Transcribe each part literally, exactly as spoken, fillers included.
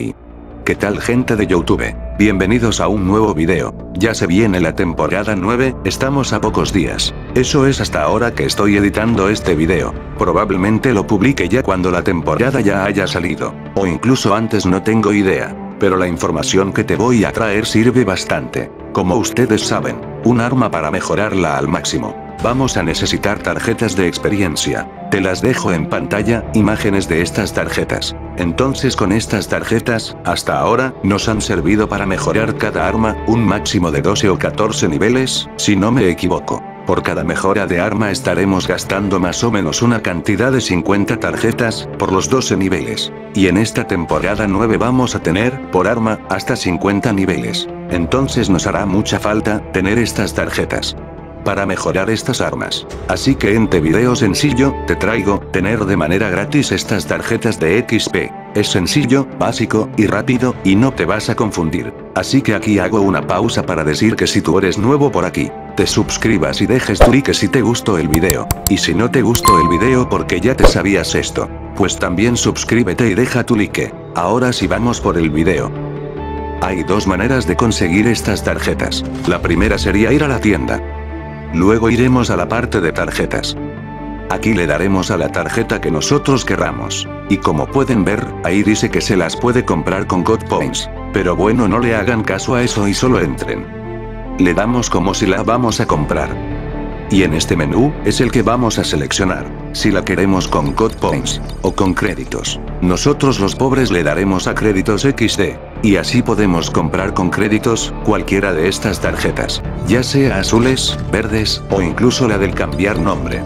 Hey. ¿Qué tal, gente de YouTube? Bienvenidos a un nuevo video. Ya se viene la temporada nueve, estamos a pocos días. Eso es hasta ahora que estoy editando este video. Probablemente lo publique ya cuando la temporada ya haya salido. O incluso antes, no tengo idea. Pero la información que te voy a traer sirve bastante. Como ustedes saben, un arma para mejorarla al máximo. Vamos a necesitar tarjetas de experiencia. Te las dejo en pantalla, imágenes de estas tarjetas. Entonces, con estas tarjetas, hasta ahora, nos han servido para mejorar cada arma, un máximo de doce o catorce niveles, si no me equivoco. Por cada mejora de arma estaremos gastando más o menos una cantidad de cincuenta tarjetas, por los doce niveles. Y en esta temporada nueve vamos a tener, por arma, hasta cincuenta niveles. Entonces nos hará mucha falta, tener estas tarjetas para mejorar estas armas. Así que en este video sencillo, te traigo, tener de manera gratis estas tarjetas de X P. Es sencillo, básico, y rápido, y no te vas a confundir. Así que aquí hago una pausa para decir que si tú eres nuevo por aquí, te suscribas y dejes tu like si te gustó el video. Y si no te gustó el video porque ya te sabías esto, pues también suscríbete y deja tu like. Ahora sí, vamos por el video. Hay dos maneras de conseguir estas tarjetas. La primera sería ir a la tienda. Luego iremos a la parte de tarjetas. Aquí le daremos a la tarjeta que nosotros querramos. Y como pueden ver, ahí dice que se las puede comprar con God Points. Pero bueno, no le hagan caso a eso y solo entren. Le damos como si la vamos a comprar. Y en este menú, es el que vamos a seleccionar, si la queremos con God Points, o con créditos. Nosotros los pobres le daremos a créditos equis de, y así podemos comprar con créditos, cualquiera de estas tarjetas, ya sea azules, verdes, o incluso la del cambiar nombre.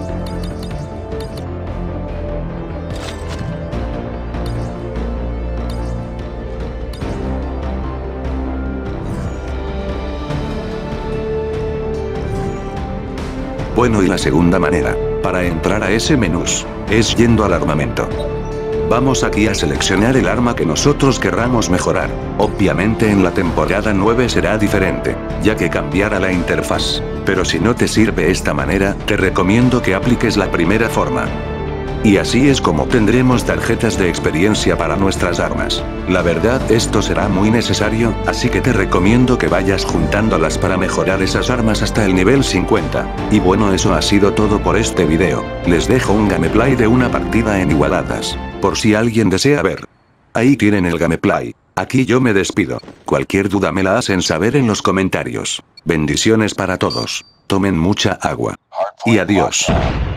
Bueno, y la segunda manera, para entrar a ese menú, es yendo al armamento. Vamos aquí a seleccionar el arma que nosotros querramos mejorar. Obviamente en la temporada nueve será diferente, ya que cambiará la interfaz. Pero si no te sirve esta manera, te recomiendo que apliques la primera forma. Y así es como tendremos tarjetas de experiencia para nuestras armas. La verdad, esto será muy necesario, así que te recomiendo que vayas juntándolas para mejorar esas armas hasta el nivel cincuenta. Y bueno, eso ha sido todo por este video. Les dejo un gameplay de una partida en igualadas, por si alguien desea ver. Ahí tienen el gameplay. Aquí yo me despido. Cualquier duda me la hacen saber en los comentarios. Bendiciones para todos. Tomen mucha agua. Y adiós.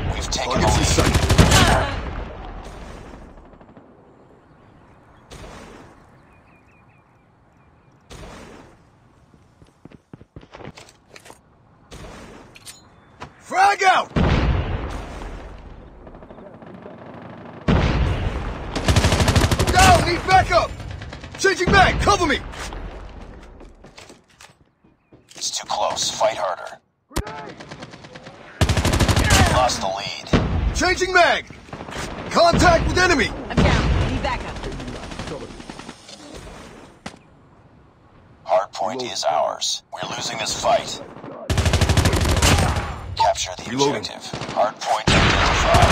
Frag out! Down! Need backup! Changing back! Cover me! It's too close. Fight harder. Lost the lead. Changing mag! Contact with enemy! I'm down. Need backup. Hardpoint is ours. We're losing this fight. Capture the Reloading. objective. Hardpoint identified.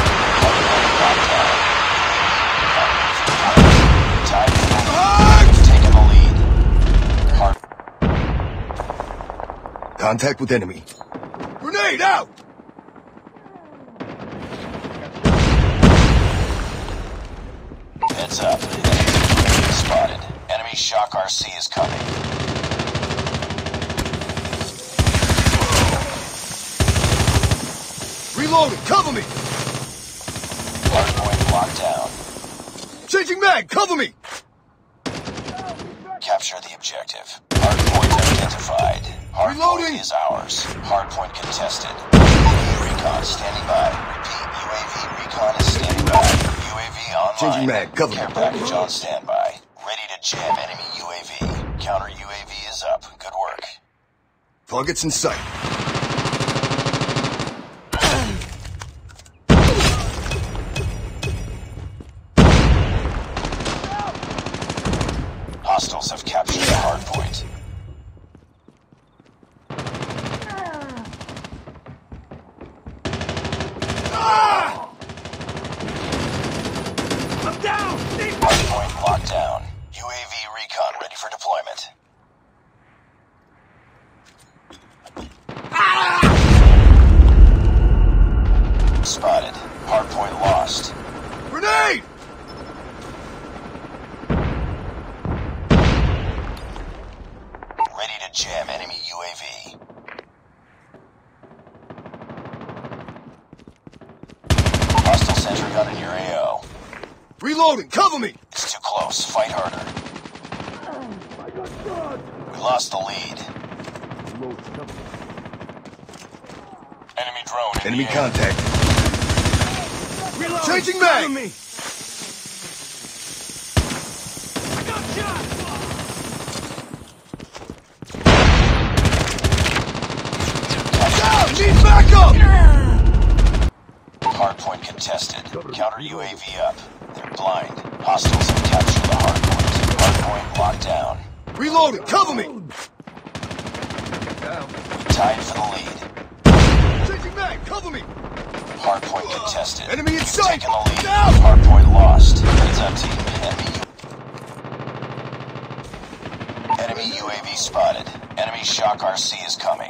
Hardpoint locked down. Time. Taking the lead. Hard. Contact with enemy. Grenade out! Heads up. Enemy spotted. Enemy shock R C is coming. Reloading! Cover me! Hardpoint locked down. Changing mag! Cover me! Capture the objective. Hardpoint identified. Hardpoint Reloading. is ours. Hardpoint contested. U A V recon standing by. Repeat, U A V recon is standing by. U A V online. Changing mag. Cover me. Care package on standby. Ready to jam enemy U A V. Counter U A V is up. Good work. Targets in sight. Hostiles have captured the hardpoint. Ah! Hardpoint locked down. U A V jam enemy U A V. Hostile sentry gun in your A O. Reloading! Cover me! It's too close. Fight harder. We lost the lead. Enemy drone in Enemy the air. contact. Changing mag! Me. Down! Need backup! Hardpoint contested. Counter U A V up. They're blind. Hostiles have captured the hardpoint. Hardpoint locked down. Reloading! Cover me! Tied for the lead. Changing mag! Cover me! Hardpoint contested. Enemy in You've sight! taken the lead. Down! Hardpoint lost. Heads up, team. Enemy. Enemy U A V spotted. Enemy Shock R C is coming.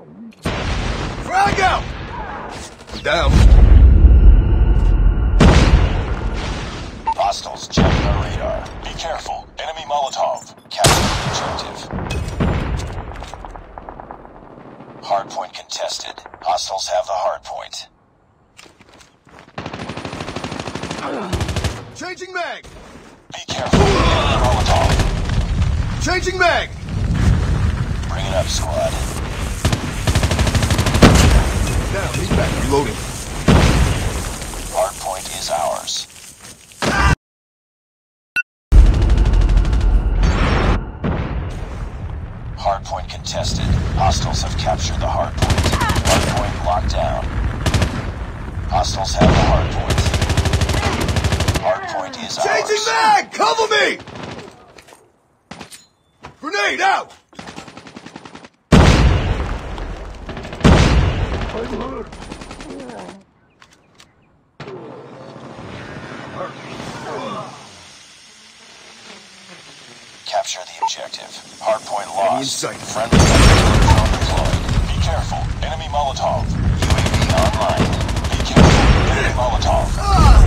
Frag out! Down. Hostiles jamming our radar. Be careful. Enemy Molotov. Capture the objective. Hardpoint contested. Hostiles have the hardpoint. Changing mag! Be careful. Enemy Molotov. Changing mag! Bring it up, squad. Down, he's back. Reloading. Hardpoint is ours. Hardpoint contested. Hostiles have captured the hardpoint. Hardpoint locked down. Hostiles have the hardpoint. Hardpoint is Changing ours. mag! Cover me! Grenade out! Capture the objective. Hardpoint Enemy in lost. sight. Friendly drone deployed. Be careful. Enemy Molotov. U A V online. Be careful. Enemy Molotov. Ah!